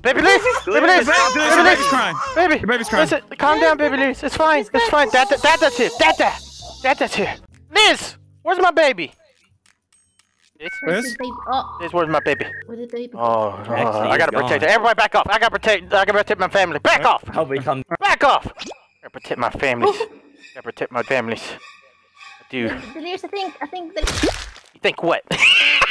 Baby Liz! Baby Liz! Baby Liz! Crying. Baby! Your baby's crying. Listen, calm down, baby Liz. It's fine. It's fine. Dada's here. Dada's here. Liz! Where's my baby? Liz? Liz, where's my baby? Where's the baby? I gotta protect her. Everybody back off. I gotta protect my family. Back off! How we come? Back off! I gotta protect my families. I gotta protect my families. I do. Delirious, I think that... You think what?